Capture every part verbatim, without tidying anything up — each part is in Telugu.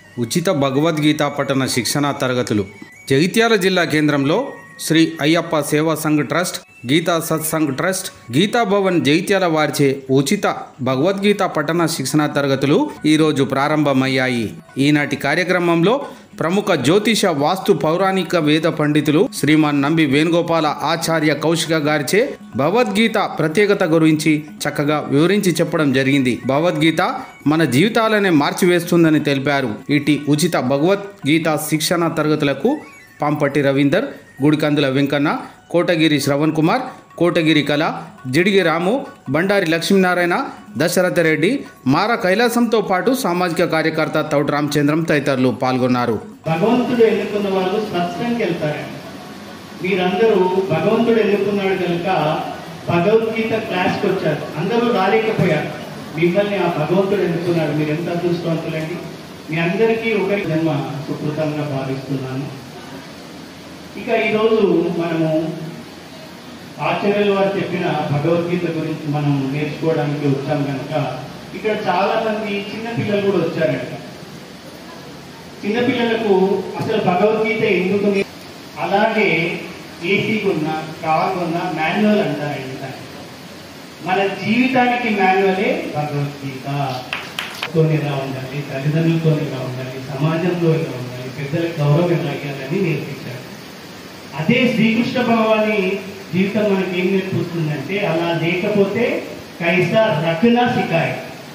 ఉచిత భగవద్గీత పఠన శిక్షణ తరగతులు జగిత్యాల జిల్లా కేంద్రంలో శ్రీ అయ్యప్ప సేవా సంఘ్ ట్రస్ట్, గీతా సత్సంగ్ ట్రస్ట్, గీతా భవన్ జగిత్యాల వారిచే ఉచిత భగవద్గీత పఠన శిక్షణ తరగతులు ఈరోజు ప్రారంభమయ్యాయి. ఈనాటి కార్యక్రమంలో ప్రముఖ జ్యోతిష వాస్తు పౌరాణిక వేద పండితులు శ్రీమాన్ నంబి వేణుగోపాల ఆచార్య కౌశిక గారిచే భగవద్గీత ప్రత్యేకత గురించి చక్కగా వివరించి చెప్పడం జరిగింది. భగవద్గీత మన జీవితాలనే మార్చివేస్తుందని తెలిపారు. ఇటు ఉచిత భగవద్గీత శిక్షణ తరగతులకు పాంపట్టి రవీందర్, గుడికందుల వెంకన్న, కోటగిరి శ్రవణ్ కుమార్, కోటగిరి కళ, జిడిగి రాము, బండారి లక్ష్మీనారాయణ, దశరథరెడ్డి, మార కైలాసంతో పాటు సామాజిక కార్యకర్త తౌటి రామచంద్రం తదితరులు పాల్గొన్నారు. భగవంతుడు ఎన్నుకున్న వాళ్ళు సత్సంగకి వెళ్తారండి. మీరందరూ భగవంతుడు ఎన్నుకున్నాడు కనుక భగవద్గీత క్లాస్కి వచ్చారు. అందరూ రాలేకపోయారు. మిమ్మల్ని ఆ భగవంతుడు ఎన్నుకున్నాడు. మీరు ఎంత అదృష్టవంతులండి. మీ అందరికీ ఒకరి జన్మ సుకృతంగా భావిస్తున్నాను. ఇక ఈరోజు మనము ఆచార్యుల వారు చెప్పిన భగవద్గీత గురించి మనం నేర్చుకోవడానికి వచ్చాం కనుక ఇక్కడ చాలా మంది చిన్నపిల్లలు కూడా వచ్చారంట. చిన్నపిల్లలకు అసలు భగవద్గీత ఎందుకు, అలాగే ఏసీ కొన్న కార్ కొన్న మాన్యువల్ అంటారండి. మన జీవితానికి మాన్యువలే భగవద్గీత. తోని ఎలా ఉండాలి, తల్లిదండ్రులతో ఎలా ఉండాలి, సమాజంలో ఎలా ఉండాలి, పెద్దలకు గౌరవం ఎలా ఇవ్వాలని నేర్పించారు. అదే శ్రీకృష్ణ భగవాని జీవితం మనకి ఏం నేర్పిస్తుందంటే, అలా లేకపోతే కైసా రఖనా సికాయ్.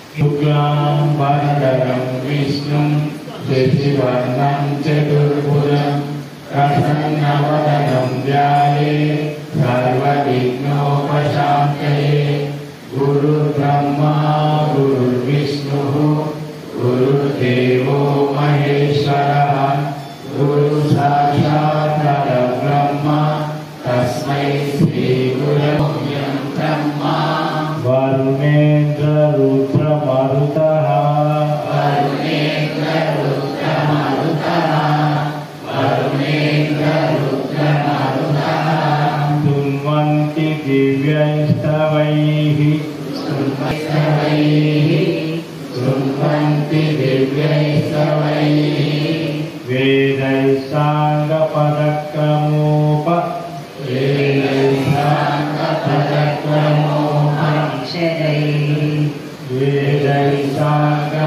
విష్ణుం శశివర్ణం చతుర్భుజం ప్రసన్నవదనం ధ్యాయేత్ సర్వవిఘ్నోపశాంతయే. గురుర్బ్రహ్మా గురుర్విష్ణుః గురుర్దేవో మహేశ్వరః గురు సాక్షాత్ పరబ్రహ్మ తస్మై శ్రీ గురవే నమః. వరుణేంద్ర రుద్ర మరుతః వరుణేంద్ర రుద్ర మరుతః వరుణేంద్ర రుద్ర మరుతః స్తున్వంతి దివ్యైస్తవైః స్తున్వంతి స్తున్వంతి దివ్యైస్తవైః వేదైసాంగ పదక్రమోప వేదైసాంగ పదక్రమోపనిషదైః వేదైసాంగ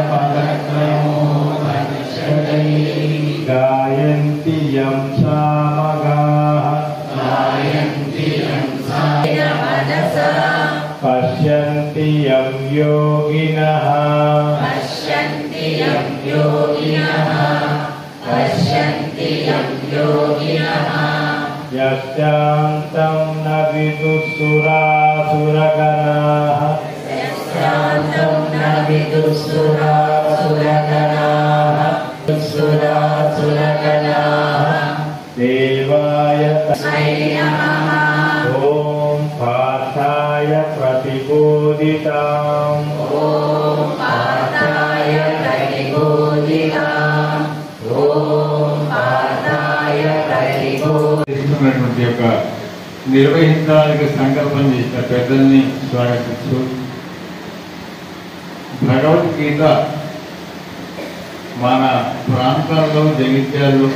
పదక్రమోపనిషదైః గాయంతి యం సామగాః గాయంతి యం సామగాః పశ్యంతి యం యోగినః పశ్యంతి యం యోగినః పశ్యంతి యం యోగినః యస్యాంతం న విదుఃసురాసురగణాః యస్యాంతం న విదుఃసురాసురగణాః సురాసురగణాః దేవాయ తస్మై నమః. ఓం పార్థాయ ప్రతిబోధితాం ఓం పార్థాయ ప్రతిబోధితాం ఓం పార్థాయ ప్రతిబోధితున్నటువంటి యొక్క నిర్వహించడానికి సంకల్పం చేసిన పెద్దల్ని స్వాగతిస్తూ, భగవద్గీత మన ప్రాంతాల్లో జగిత్యాల్లో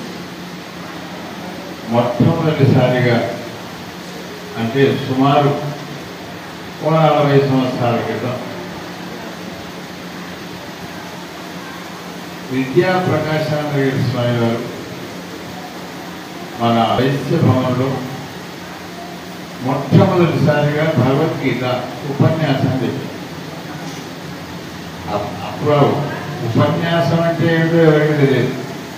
మొట్టమొదటిసారిగా, అంటే సుమారు ఓ నలభై సంవత్సరాల క్రితం విద్యా ప్రకాశానంద స్వామి వారు మన వైశ్య భవన్లో మొట్టమొదటిసారిగా భగవద్గీత ఉపన్యాసం చెప్పారు. అప్పుడు ఉపన్యాసం అంటే ఏమిటో ఎవరికి తెలియదు.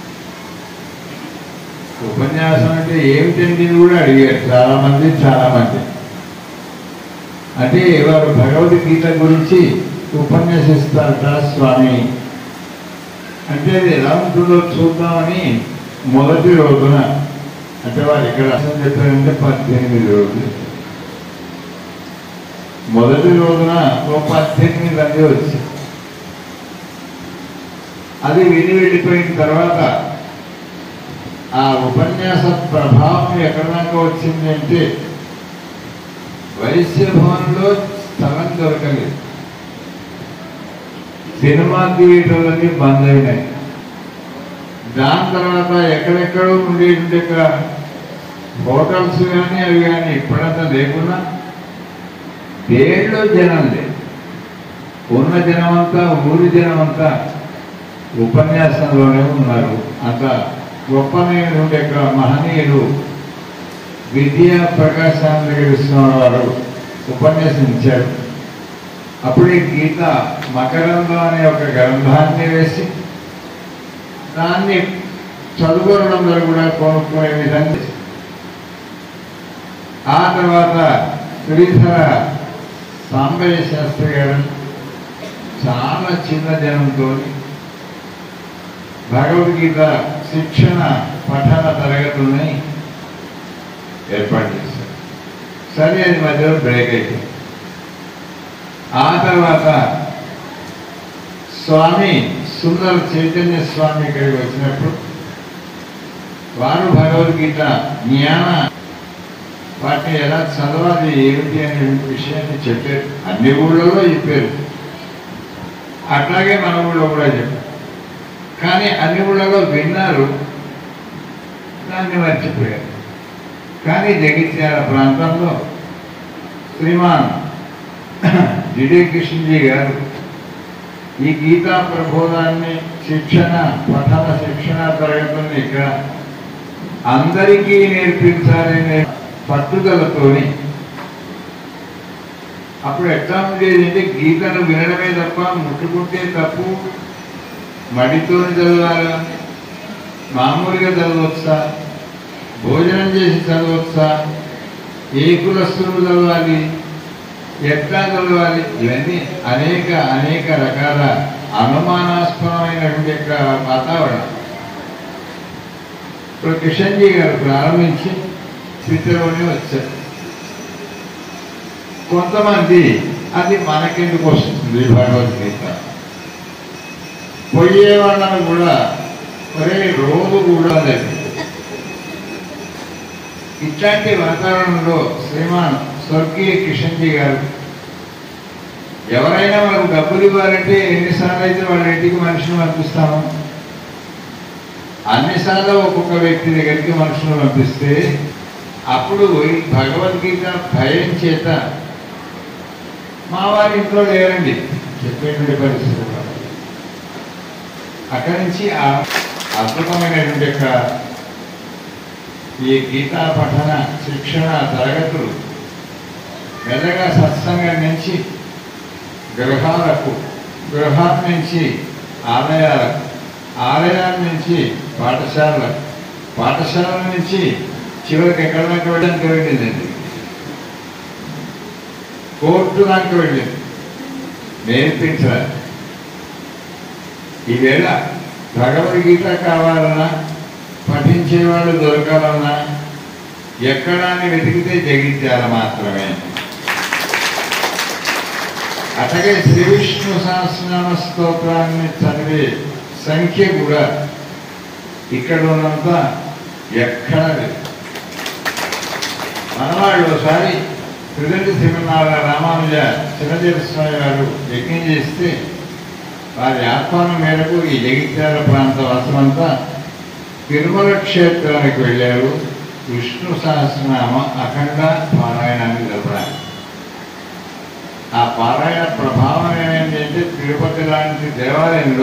ఉపన్యాసం అంటే ఏమిటండి కూడా అడిగారు చాలా మంది చాలా మంది. అంటే వారు భగవద్గీత గురించి ఉపన్యసిస్తారట స్వామి. అంటే అది ఎలా ఉంటుందో చూద్దామని మొదటి రోజున, అంటే వారు ఇక్కడ చెప్పారంటే పద్దెనిమిది రోజులు, మొదటి రోజున ఓ పద్దెనిమిది మంది వచ్చి అది విని వెళ్ళిపోయిన తర్వాత ఆ ఉపన్యాస ప్రభావం ఎక్కడ దాకా వచ్చింది అంటే, వైశ్య భవన్లో స్థలం దొరకలేదు, సినిమా థియేటర్లన్నీ బంద్ అయినాయి. దాని తర్వాత ఎక్కడెక్కడో ఉండేటువంటి హోటల్స్ కానీ అవి కానీ ఇప్పుడంతా లేకున్నా దేంట్లో జనం లేదు. ఉన్న జనమంతా ఊరి జనమంతా ఉపన్యాసంలోనే ఉన్నారు. అంత గొప్పనైనటువంటి మహనీయులు విద్యా ప్రకాశాన్ని విశ్వ వారు ఉపన్యసించారు. అప్పుడే గీత మకరందం అనే ఒక గ్రంథాన్ని వేసి దాన్ని చదువులందరూ కూడా కొనుక్కునే విధంగా. ఆ తర్వాత శ్రీధర సాంబయ్య శాస్త్రి గారు చాలా చిన్న జనంతో భగవద్గీత శిక్షణ పఠన తరగతుల్ని ఏర్పాటు చేశారు. సరే, అది మధ్యలో బ్రేక్ అయిపోయింది. ఆ తర్వాత స్వామి సుందర చైతన్య స్వామి ఇక్కడికి వచ్చినప్పుడు వారు భగవద్గీత జ్ఞాన వాటిని ఎలా చదవాలి ఏమిటి అనే విషయాన్ని చెప్పారు. అన్ని ఊళ్ళలో చెప్పారు, అట్లాగే మన ఊళ్ళో కూడా చెప్పారు. కానీ అన్ని ఊళ్ళలో విన్నారు, దాన్ని మర్చిపోయారు. కానీ జగిత్యాల ప్రాంతంలో శ్రీమాన్ జిడే కృష్ణజీ గారు ఈ గీతా ప్రబోధాన్ని శిక్షణ పఠన శిక్షణ తరగతుల్ని ఇక్కడ అందరికీ నేర్పించాలనే పట్టుదలతోని అప్పుడు ఎట్లా ఉండేదంటే గీతను వినడమే తప్ప ముట్టుకుంటే తప్పు, మడితో చదవాలా, మామూలుగా చదవచ్చా, భోజనం చేసి చదవచ్చా, ఏ కులస్తులు చదవాలి, ఎట్లా చదవాలి, ఇవన్నీ అనేక అనేక రకాల అనుమానాస్పదమైనటువంటి యొక్క వాతావరణం. ఇప్పుడు కిషన్జీ గారు ప్రారంభించి స్థితిలోనే వచ్చారు. కొంతమంది అది మనకెందుకు వస్తుంది భగవద్గీత, పోయే వాళ్ళను కూడా ఒరే రోజు కూడా లేదు. ఇట్లాంటి వాతావరణంలో శ్రీమాన్ స్వర్గీయ కిషన్జీ గారు ఎవరైనా మనకు డబ్బులు ఇవ్వాలంటే ఎన్నిసార్లు అయితే వాళ్ళ ఇంటికి మనిషిని పంపిస్తాము, అన్నిసార్లు ఒక్కొక్క వ్యక్తి దగ్గరికి మనుషులు పంపిస్తే అప్పుడు ఈ భగవద్గీత భయం చేత మా వారి ఇంట్లో లేరండి చెప్పేటువంటి పరిస్థితి. అక్కడి నుంచి ఆ అద్భుతమైనటువంటి యొక్క ఈ గీతా పఠన శిక్షణ తరగతులు మెల్లగా సత్సంగం నుంచి గృహాలకు, గృహాల నుంచి ఆలయాలకు, ఆలయాల నుంచి పాఠశాలకు, పాఠశాల నుంచి చివరికి ఎక్కడ దాకా వెళ్ళడానికి వెళ్ళిందండి, కోర్టు దాకా వెళ్ళింది నేర్పించాలి. ఈవేళ భగవద్గీత కావాలన్నా, పఠించేవాళ్ళు దొరకాలన్నా ఎక్కడాన్ని వెతికితే జగిత్యాల మాత్రమే. అట్లాగే శ్రీ విష్ణు సహస్రనామ స్తోత్రాన్ని చదివే సంఖ్య కూడా ఇక్కడ ఉన్నంత ఎక్కడ లేదు. మనవాళ్ళు ఒకసారి త్రిదండి శ్రీమన్నారాయణ రామానుజ చిరంజీవి స్వామి గారు యజ్ఞం చేస్తే వారి ఆహ్వానం మేరకు ఈ జగిత్యాల ప్రాంత వాసమంతా తిరుమల క్షేత్రానికి వెళ్ళారు విష్ణు సహస్రనామ అఖండ పారాయణాన్ని జరపడానికి. ఆ పారాయణ ప్రభావం ఏమైందంటే తిరుపతి లాంటి దేవాలయంలో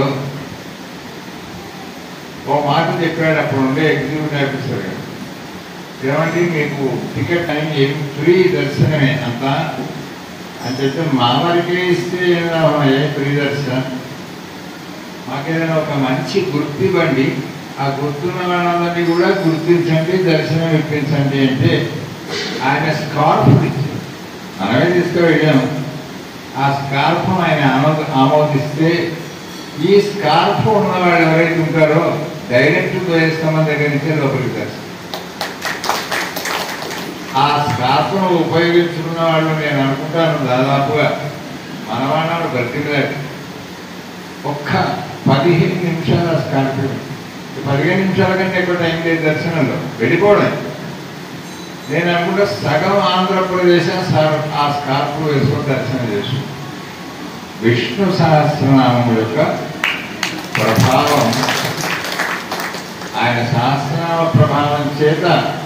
ఓ మాట చెప్పాడు అప్పుడు ఉండే ఎగ్జిక్యూటివ్ ఆఫీసర్ గారు, ఏమంటే మీకు టికెట్ టైం ఏమి ఫ్రీ దర్శనమే అంతా అని చెప్తే మా వారికి ఇస్తే ఏ ఫ్రీ దర్శనం, మాకేదైనా ఒక మంచి గుర్తు ఇవ్వండి, ఆ గుర్తున్న వాళ్ళందరినీ కూడా గుర్తించండి, దర్శనం ఇప్పించండి అంటే ఆయన స్కార్ఫ్ ఇచ్చారు. మనమే తీసుకువెళ్ళాము. ఆ స్కార్ఫ్ ఆయన ఆమోద ఆమోదిస్తే ఈ స్కార్ఫ్ ఉన్నవాళ్ళు ఎవరైతే ఉంటారో డైరెక్ట్ ద్వయస్తంభం దగ్గర నుంచే లోపలికి దర్శనం. ఆ స్కార్ఫ్ను ఉపయోగించుకున్న వాళ్ళు నేను అనుకుంటాను దాదాపుగా మన వాళ్ళను బ్రతికలేదు. ఒక్క పదిహేను నిమిషాలు ఆ స్కార్ఫ్, పదిహేను నిమిషాల కంటే ఎక్కువ టైం లేదు దర్శనంలో వెళ్ళిపోవడం. నేను అనుకుంటా సగం ఆంధ్రప్రదేశ్ ఆ స్కార్ఫ్ వేసుకొని దర్శనం చేసు. విష్ణు సహస్రనామం యొక్క ప్రభావం ఆయన శాస్త్ర ప్రభావం చేత